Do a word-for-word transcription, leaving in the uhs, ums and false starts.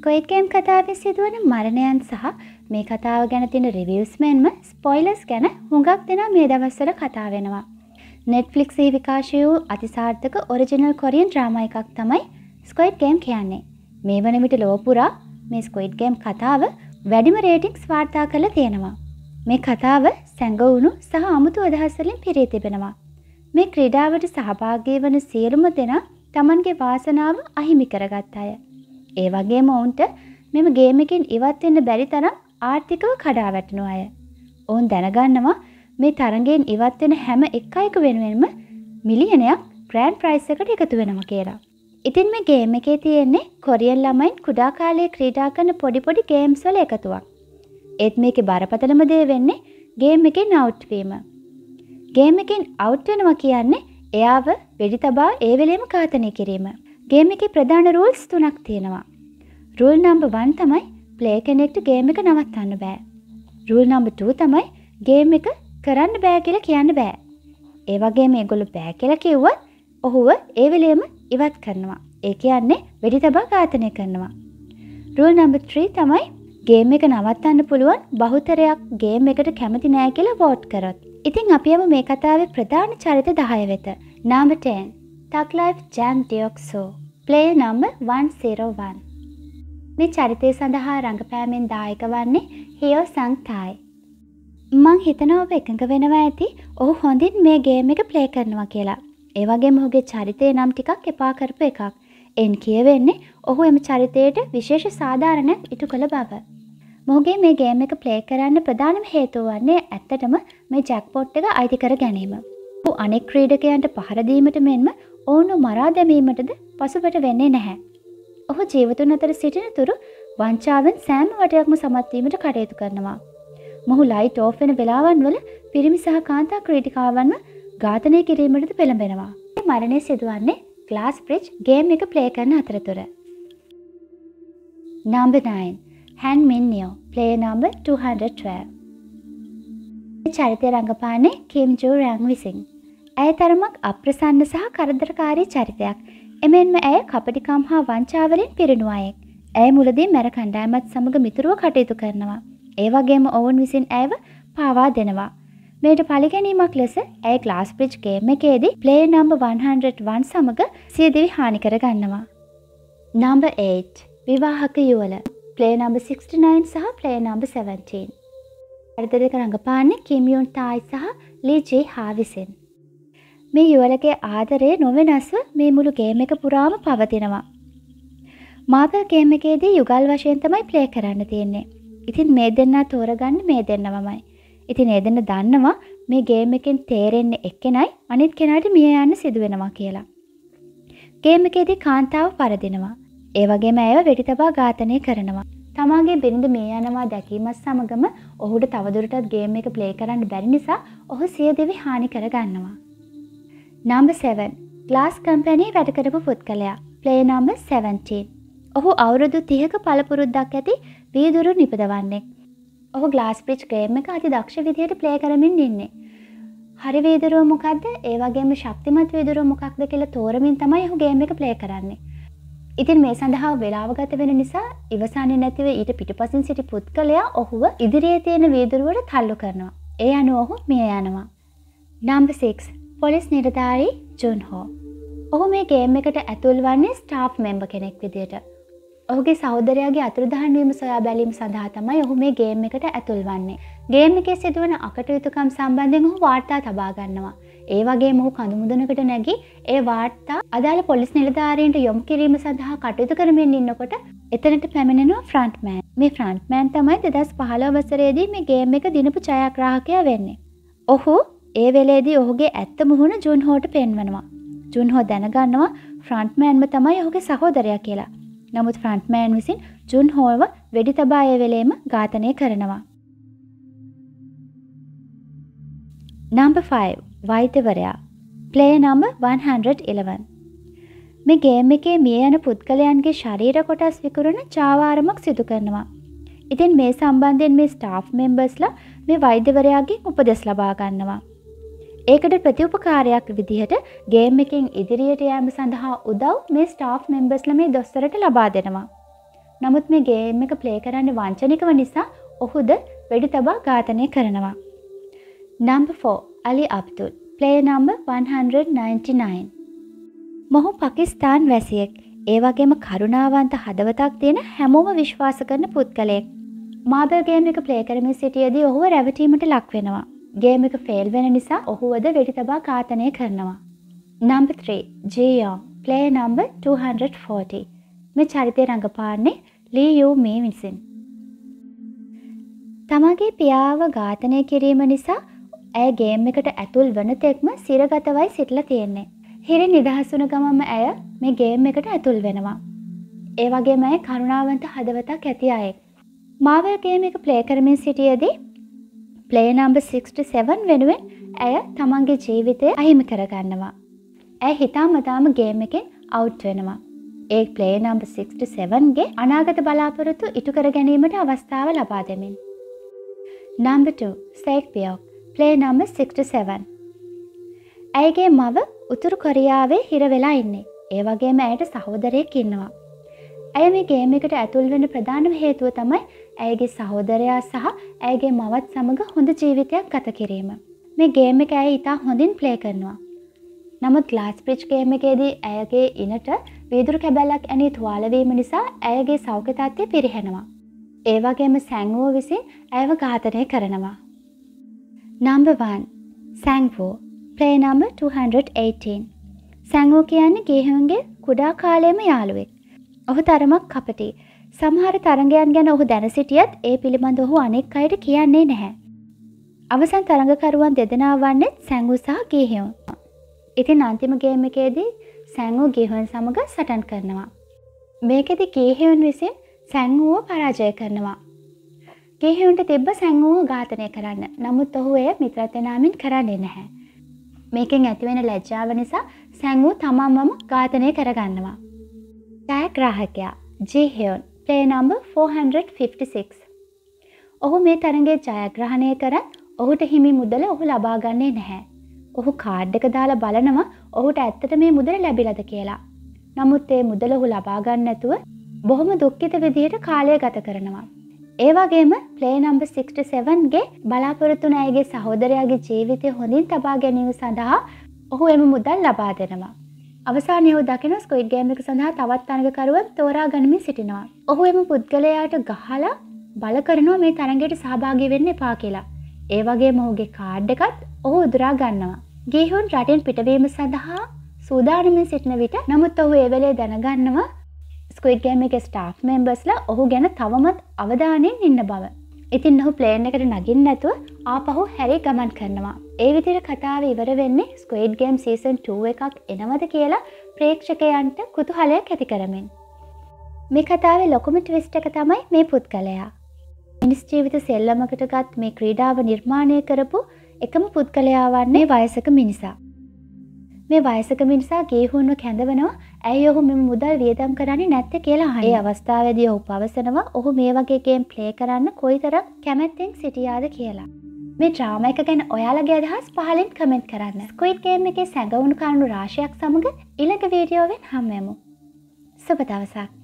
Squid game කතාවේ සිදුවන මරණයන් සහ මේ කතාව ගැන තියෙන රිවිව්ස් මෙන්ම ස්පොයිලර්ස් ගැන හුඟක් දෙනා මේ දවස්වල කතා වෙනවා. Netflix ඒ විකාශය වූ අතිසාර්ථක ඔරිජිනල් කොරියන් ඩ්‍රාමා එකක් තමයි ස්ක්විඩ් ගේම් කියන්නේ. මේ වන විට ලොව පුරා මේ ස්ක්විඩ් ගේම් කතාව වැඩිම රේටින්ග්ස් වාර්තා කරලා තියෙනවා. මේ කතාව සැඟවුණු සහ අමුතු අදහස් වලින් පිරී තිබෙනවා. මේ ක්‍රීඩාවට සහභාගී වන සියලුම දෙනා තමන්ගේ වාසනාව අහිමි කරගත් අය. ඒ වගේම ඔවුන්ට මෙම ගේම් එකෙන් ඉවත් වෙන්න බැරි තරම් ආර්ථිකව කඩා වැටෙන අය. ඔවුන් දැනගන්නවා මේ තරඟයෙන් ඉවත් වෙන හැම එක් අයෙකු වෙනුවෙන්ම මිලියනයක් ග්‍රෑන්ඩ් ප්‍රයිස් එකට එකතු වෙනවා කියලා. ඉතින් මේ ගේම් එකේ තියෙන්නේ කොරියන් ළමයින් කුඩා කාලයේ ක්‍රීඩා කරන පොඩි පොඩි ගේම්ස් වල එකතුවක්. ඒත් මේකේ බරපතලම දේ වෙන්නේ ගේම් එකෙන් අවුට් වීම. ගේම් එකෙන් අවුට් වෙනවා කියන්නේ එයාව වෙඩි තබා ඒ වෙලෙම ඝාතනය කිරීම. ගේම් එකේ ප්‍රධාන රූල්ස් තුනක් තියෙනවා. රූල් නම්බර් වන් තමයි ප්ලේ කෙනෙක්ට ගේම් එක නවත්තන්න බෑ. රූල් නම්බර් ටූ තමයි ගේම් එක කරන්න බෑ කියලා කියන්න බෑ. ඒ වගේම මේගොල්ලෝ බෑ කියලා කිව්වොත් ඔහුව ඒ වෙලෙම ඉවත් කරනවා. ඒ කියන්නේ වෙඩි තබා ඝාතනය කරනවා. රූල් නම්බර් ත්‍රී තමයි ගේම් එක නවත්තන්න පුළුවන් බහුතරයක් ගේම් එකට කැමති නෑ කියලා වෝට් කරොත්. ඉතින් අපි යමු මේ කතාවේ ප්‍රධාන චරිත දහය වෙත. Number ten Thug Life Jang Deok-soo. Player number one oh one. මේ චරිතය සඳහා රංගපෑමෙන් දායක වන්නේ හියෝ සං තායි. මං හිතනවා ඔබ එකඟ වෙනවා ඇති ඔහු හොඳින් මේ ගේම් එක ප්ලේ කරනවා කියලා. ඒ වගේම ඔහුගේ චරිතේ නම් ටිකක් එපා කරපු එකක්. එන් කියවෙන්නේ ඔහු එම චරිතයට විශේෂ සාධාරණයක් ඉටු කළ බව. මොහුගේ මේ ගේම් එක ප්ලේ කරන්න ප්‍රධානම හේතුව වන්නේ ඇත්තටම මේ ජැක්පොට් එක අයිති කර ගැනීම. ඔහු අනෙක් ක්‍රීඩකයන්ට පහර දීමට මෙන්ම ඔවුන්ව මරා දැමීමටද පසුබට වෙන්නේ නැහැ. ඔහු ජීවතුන් අතර සිටින තුරු වංචාවෙන් සෑම වටයක්ම සමත් වීමට කටයුතු කරනවා. මොහු ලයිට් ඕෆ් වෙන වෙලාවන් වල පිරිමි සහ කාන්තා ක්‍රීඩිකාවන්ව ඝාතනය කිරීමටද පෙළඹෙනවා. මේ මරණය සිදුවන්නේ ග්ලාස් බ්‍රිජ් ගේම් එක ප්ලේ කරන අතරතුර. Number nine Han Min-nyo, player number two hundred twelve. මේ චරිතය රංගපාන්නේ කිම් ජෝ රැන් විසින්. ඇය තරමක් අප්‍රසන්න සහ කරදරකාරී චරිතයක්. එමෙන්ම ඇය කපටිකම් හා වංචාවලින් පිරුණු අයෙක්. ඇය මුලදී මැර කණ්ඩායමත් සමග මිතුරුව කටයුතු කරනවා. ඒ වගේම ඔවුන් විසින් ඇයව පාවා දෙනවා. මේට පරිගැනීමක් ලෙස ඇය ග්ලාස් බ්‍රිජ් ගේම් එකේදී player number one oh one සමග සිය දිවි හානි කර ගන්නවා. නම්බර් eight විවාහක යුවළ. ප්ලේයර් නම්බර් sixty-nine සහ ප්ලේයර් නම්බර් seventeen. චරිත දෙක රංගපාන්නේ කිම් යුන් තායි සහ ලී ජේ හා විසින්. මේ යුවළගේ ආදරය නොවෙනස්ව මේ මුළු ගේම් එක පුරාම පවතිනවා. මාර්බල් ගේම් එකේදී යුගල් වශයෙන් තමයි ප්ලේ කරන්න තියෙන්නේ. ඉතින් මේ දෙන්නා තෝරගන්නේ මේ දෙන්නමයි. ඉතින් ඒ දෙන්න දන්නවා මේ ගේම් එකෙන් තේරෙන්නේ එක්කෙනයි අනිත් කෙනාට මිය යන්න සිදු වෙනවා කියලා. ගේම් එකේදී කාන්තාව පරදිනවා. ඒ වගේම ඇයව වෙඩි තබා ඝාතනය කරනවා. තමාගේ බිරිඳ මිය යනවා දැකීමත් සමගම ඔහුට තවදුරටත් ගේම් එක ප්ලේ කරන්න බැරි නිසා ඔහු සිය දිවි හානි කර ගන්නවා. නම්බර් seven ග්ලාස් කම්පැනි වැඩ කරපු පුද්ගලයා. Player number seventeen. ඔහු අවුරුදු තිහක පළපුරුද්දක් ඇති වීදුරු නිපදවන්නේ. ඔහු ග්ලාස් බ්‍රිජ් ගේම් එක අති දක්ෂ විදිහට ප්ලේ කරමින් ඉන්නේ. හරි වීදුරුව මොකද්ද? ඒ වගේම ශක්තිමත් වීදුරුව මොකක්ද කියලා තෝරමින් තමයි ඔහු ගේම් එක ප්ලේ කරන්නේ. ඉතින් මේ සඳහා වේලාව ගත වෙන නිසා ඉවසන්නේ නැතිව ඊට පිටුපසින් සිටි පුද්ගලයා ඔහුව ඉදිරියේ තියෙන වීදුරුවට තල්ලු කරනවා. ඒ අනුව ඔහු මිය යනවා. නම්බර් six පොලිස් නිලධාරී ජුන් හෝ. ඔහු මේ ගේම් එකට ඇතුල් වන්නේ ස්ටාෆ් මෙම්බර් කෙනෙක් විදියට. ඔහුගේ සහෝදරයාගේ අතුරුදහන් වීම සොයා බැලීම සඳහා තමයි ඔහු මේ ගේම් එකට ඇතුල් වන්නේ. ගේම් එකේ සිදුවන අකටයුතුකම් සම්බන්ධයෙන් ඔහු වාර්තා තබා ගන්නවා. ඒ වගේම ඔහු කඳු මුදුනකට නැගී ඒ වාර්තා අදාළ පොලිස් නිලධාරීන්ට යොමු කිරීම සඳහා කටයුතු කරමින් ඉන්නකොට එතනට පැමිණෙනවා ෆ්‍රන්ට්මෑන්. මේ ෆ්‍රන්ට්මෑන් තමයි දෙදහස් පහළොව වසරේදී මේ ගේම් එක දිනපු ඡායාග්‍රාහකයා වෙන්නේ. ඔහු ඒ වෙලේදී ඔහුගේ ඇත්ත මුහුණ ජුන් හෝට පෙන්වනවා. ජුන් හෝ දැනගන්නවා ෆ්‍රන්ට්මෑන්ම තමයි ඔහුගේ සහෝදරයා කියලා. නමුත් ෆ්‍රන්ට්මෑන් විසින් ජුන් හෝව වෙඩි තබා ඒ වෙලේම ඝාතනය කරනවා. නම්බර් five වෛද්‍යවරයා. Player number one eleven. මේ ගේම් එකේ මිය යන පුද්ගලයන්ගේ ශරීර කොටස් විකුරන චාවාරමක් සිදු කරනවා. ඉතින් මේ සම්බන්ධයෙන් මේ ස්ටාෆ් මෙම්බර්ස්ලා මේ වෛද්‍යවරයාගෙන් උපදෙස් ලබා ගන්නවා. ඒකට ප්‍රතිඋපකාරයක් විදිහට ගේම් එකෙන් ඉදිරියට යෑම සඳහා උදව් මේ ස්ටාෆ් මෙම්බර්ස්ලා මේ දොස්තරට ලබා දෙනවා. නමුත් මේ ගේම් එක ප්ලේ කරන්නේ වංචනිකව නිසා ඔහුද වෙඩි තබා ඝාතනය කරනවා. Number four. Ali Abdul. Player number one hundred ninety-nine. මොහු පාකිස්තාන් වැසියෙක්. ඒ වගේම කරුණාවන්ත හදවතක් තියෙන හැමෝම විශ්වාස කරන පුද්ගලයෙක්. මාබල් ගේම් එක ප්ලේ කරමින් සිටියේදී ඔහුව රැවටීමට ලක් වෙනවා. ගේම් එක ෆේල් වෙන නිසා ඔහුවද වෙඩි තබා ඝාතනය කරනවා. Number three. Ji Yong. Player number two hundred forty. මේ චරිතය රඟපාන්නේ Lee Yoo Mee විසින්. තමගේ පියාව ඝාතනය කිරීම නිසා ඇය ගේම් එකට ඇතුල් වන තෙක්ම සිරගතවයි සිටලා තියෙන්නේ. හිරෙන් නිදහස් වුණ ගමන්ම ඇය මේ ගේම් එකට ඇතුල් වෙනවා. ඒ වගේම ඇය කරුණාවන්ත හදවතක් ඇති අයෙක්. මාවල් ගේම් එක ප්ලේ කරමින් සිටියේදී player number sixty-seven වෙනුවෙන් ඇය තමන්ගේ ජීවිතය අහිමි කරගන්නවා. ඇය හිතාමතාම ගේම් එකෙන් අවුට් වෙනවා. ඒ player number sixty-seven ගේ අනාගත බලාපොරොත්තු ඉටු කර ගැනීමට අවස්ථාව ලබා දෙමින්. Number two. Saek Pyok. Player number sixty-seven. ඇයගේ මව උතුරු කොරියාවේ හිර වෙලා ඉන්නේ. ඒ වගේම ඇයට සහෝදරයෙක් ඉන්නවා. ඇය මේ ගේම් එකට ඇතුල් වෙන ප්‍රධානම හේතුව තමයි ඇයගේ සහෝදරයා සහ ඇයගේ මවත් සමග හොඳ ජීවිතයක් ගත කිරීම. මේ ගේම් එක ඇය ඉතා හොඳින් ප්ලේ කරනවා. නමුත් ග්ලාස් බ්‍රිජ් ගේම් එකේදී ඇයගේ ඉනට වීදුරු කැබැල්ලක් ඇනී තුවාල වීම නිසා ඇයගේ සෞඛ්‍ය තත්ත්වය පිරිහෙනවා. ඒ වගේම සැන්වෝ විසින් ඇයව ඝාතනය කරනවා. Number one. Sangwoo. Player number two hundred eighteen. සැන්වෝ කියන්නේ ගේහුන්ගේ කුඩා කාලයේම යාළුවෙක්. ඔහු තරමක් කපටි. සමහර තරඟයන් ගැන ඔහු දැන සිටියත් ඒ පිළිබඳ ඔහු අනෙක් අයට කියන්නේ නැහැ. අවසන් තරඟකරුවන් දෙදෙනා වන්නේ සැන්වෝ සහ ගේහුන්. ඉතින් අන්තිම ගේම් එකේදී සැන්වෝ ගේහුන් සමග සටන් කරනවා. මේකෙදි ගේහුන් විසින් සැන්වෝව පරාජය කරනවා. ගේහුන්ට තිබ්බ සැන්වෝව ඝාතනය කරන්න. නමුත් ඔහු එය මිත්‍රත්ව නාමින් කරන්නේ නැහැ. මේකෙන් ඇතිවෙන ලැජ්ජාව නිසා සැන්වෝ තමන්වම ඝාතනය කරගන්නවා. ජයග්‍රාහකයා ජී හ්යොන්. Player number four hundred fifty-six. ඔහු මේ තරඟයේ ජයග්‍රහණය කරත් ඔහුට හිමි මුදල ඔහු ලබා ගන්නේ නැහැ. ඔහු කාඩ් එක දාලා බලනවා ඔහුට ඇත්තට මේ මුදල ලැබිලාද කියලා. නමුත් ඒ මුදල ඔහු ලබා ගන්න නැතුව බොහොම දුක්ඛිත විදිහට කාලය ගත කරනවා. ඒ වගේම player number sixty-seven ගේ බලාපොරොත්තු වුණ අයගේ සහෝදරයාගේ ජීවිතය හොඳින් තබා ගැනීම සඳහා ඔහු එම මුදල් ලබා දෙනවා. අවසානයේ ඔහු දකින ස්ක්විඩ් ගේම් එක සඳහා තවත් තරඟකරුවන් තෝරා ගනිමින් සිටිනවා. ඔහු එම පුද්ගලයාට ගහලා බල කරනවා මේ තරඟයට සහභාගී වෙන්න එපා කියලා. ඒ වගේම ඔහුගේ කාඩ් එකත් ඔහු උදුරා ගන්නවා. ගේහුන් රටෙන් පිටවීම සඳහා සූදානමින් සිටින විට නමුත් ඔහු ඒ වෙලේ දැනගන්නවා ස්ක්විඩ් ගේම් එකේ ස්ටාෆ් මෙම්බර්ස්ලා ඔහු ගැන තවමත් අවධානයෙන් ඉන්න බව. ඉතින් ඔහු ප්ලේන් එකට නගින්න නැතුව ආපහු හැරී ගමන් කරනවා. ඒ විදිහට කතාව ඉවර වෙන්නේ ස්ක්විඩ් ගේම් සීසන් two එකක් එනවද කියලා ප්‍රේක්ෂකයන්ට කුතුහලයක් ඇති කරමින්. මේ කතාවේ ලොකුම ට්විස්ට් එක තමයි මේ පුද්ගලයා. මිනිස් ජීවිත සෙල්ලමකටගත් මේ ක්‍රීඩාව නිර්මාණය කරපු එකම පුද්ගලයා වන්නේ වයසක මිනිසා. මේ වයසක මිනිසා ගේහුන්ව කැඳවනවා ඇයි ඔහු මෙම මුදල් වියදම් කරන්නේ නැත්තේ කියලා අහනවා. ඒ අවස්ථාවේදී ඔහු පවසනවා ඔහු මේ වගේ ගේම් ප්ලේ කරන්න කොයිතරම් කැමැත්තෙන් සිටියාද කියලා. මේ ඩ්‍රාමා එක ගැන ඔයාලගේ අදහස් පහලින් කමෙන්ට් කරන්න. ස්ක්විඩ් ගේම් එකේ සැඟවුණු කරුණු රාශියක් සමග ඊළඟ වීඩියෝවෙන් හමු වෙමු. සුබ දවසක්.